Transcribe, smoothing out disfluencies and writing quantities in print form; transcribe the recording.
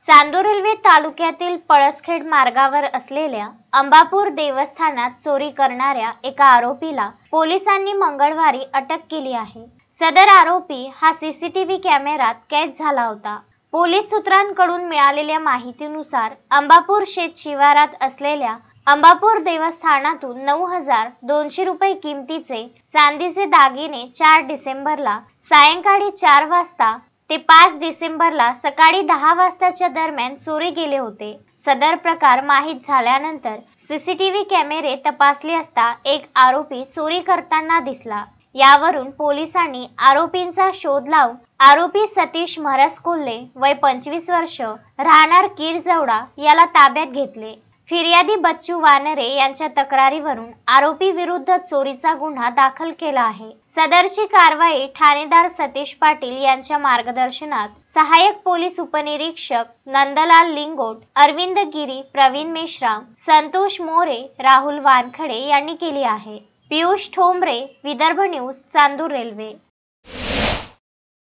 Chandur railway तालुक्यातील पळसखेड मार्गावर असलेल्या अंबापूर देवस्थानात चोरी करणाऱ्या एका आरोपीला पोलिसांनी मंगळवारी अटक केली आहे। सदर आरोपी हा सीसीटीव्ही कॅमेऱ्यात कैद झाला होता। पोलीस सूत्रांकडून मिळालेल्या माहितीनुसार अंबापूर शेत शिवारात असलेल्या अंबापूर देवस्थानातून 9,200 रुपये किमतीचे चांदीचे दागिने 4 डिसेंबरला सायंकाळी 4 वाजता ते 5 डिसेंबरला सकाळी 10 वाजताच्या दरम्यान चोरी गेले होते। सदर प्रकार माहीत झाल्यानंतर सीसीटीव्ही कॅमेरे तपासले असता एक आरोपी चोरी करताना दिसला। यावरून पोलिसांनी आरोपींचा शोध लावून आरोपी सतीश महरस कोल्हे वय 25 वर्ष राहणार कीरजवडा याला ताब्यात घेतले। फिर्यादी बच्चू वानरे यांच्या तक्रारीवरून आरोपी विरुद्ध चोरीचा गुन्हा दाखल केला आहे। सदरची कारवाई ठाणेदार सतीश पाटील यांच्या मार्गदर्शनात सहाय्यक पोलीस उपनिरीक्षक नंदलाल लिंगोट, अरविंद गिरी, प्रवीण मेश्राम, संतोष मोरे, राहुल वानखडे यांनी केली आहे। Piyush Thombare, Vidarbha news, Chandur railway.